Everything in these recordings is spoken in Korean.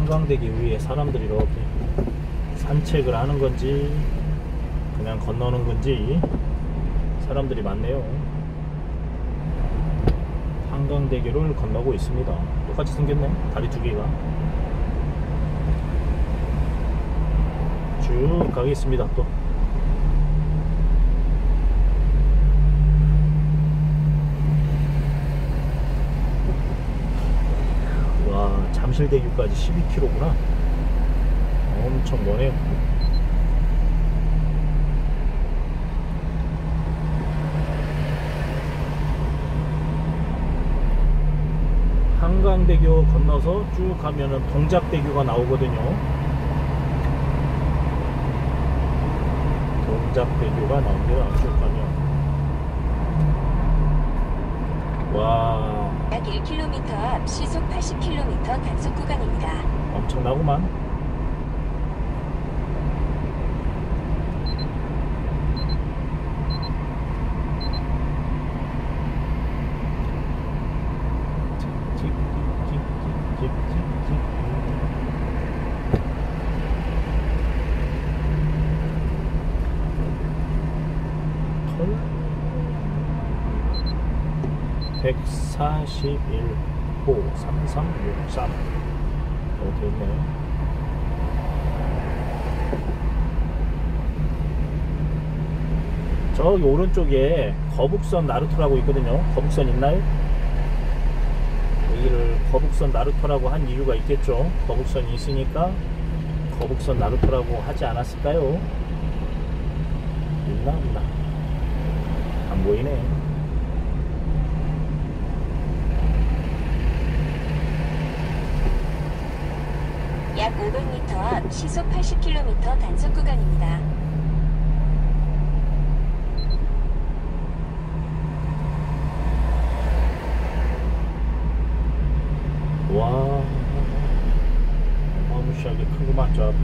한강대교 위에 사람들이 이렇게 산책을 하는 건지 그냥 건너는 건지 사람들이 많네요. 한강대교를 건너고 있습니다. 똑같이 생겼네. 다리 두 개가. 쭉 가겠습니다. 또 와, 잠실대교까지 12km구나. 엄청 머네요. 한강대교 건너서 쭉 가면은 동작대교가 나오거든요. 동작대교가 나옵니다. 쭉 가면. 와, 약 1km 앞 시속 80km 단속 구간입니다. 엄청나구만. 톨 141호 3363 이렇게 있네요. 저기 오른쪽에 거북선 나루터라고 있거든요. 거북선 있나요? 여기를 거북선 나루터라고 한 이유가 있겠죠. 거북선이 있으니까 거북선 나루터라고 하지 않았을까요? 있나 없나? 안 보이네. 약 500m 앞 시속 80km 단속 구간입니다. 와, 어마무시하게 크구만 저 앞에.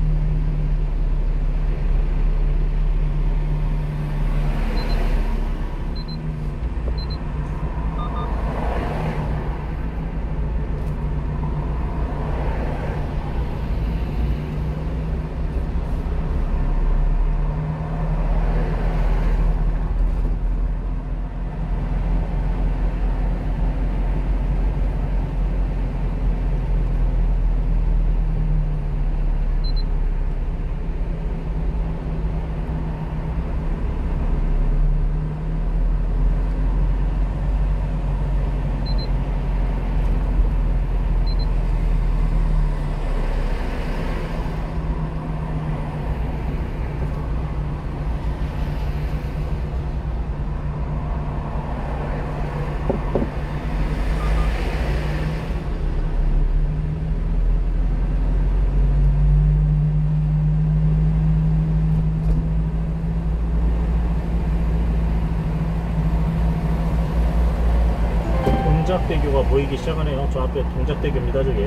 동작대교가 보이기 시작하네요. 저 앞에 동작대교입니다. 저게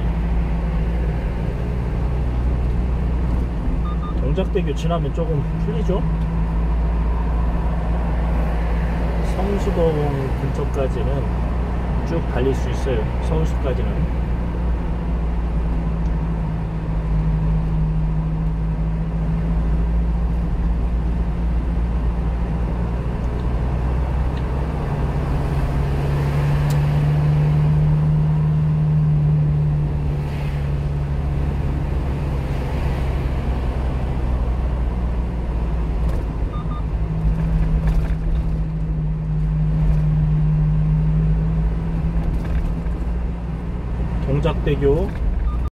동작대교 지나면 조금 풀리죠. 성수동 근처까지는 쭉 달릴 수 있어요. 서울숲까지는. 동작대교